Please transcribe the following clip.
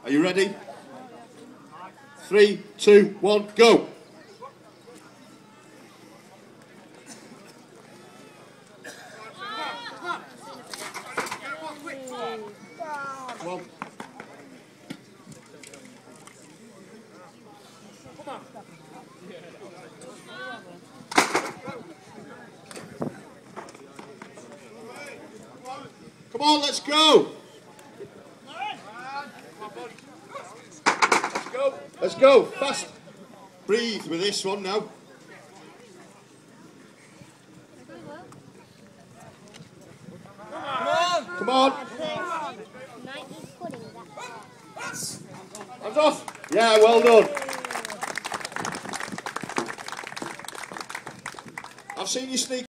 Are you ready? 3, 2, 1, go! Come on. Come on, let's go! Let's go, fast. Breathe with this one now. Come on. Hands off. Yeah, well done. I've seen you sneak.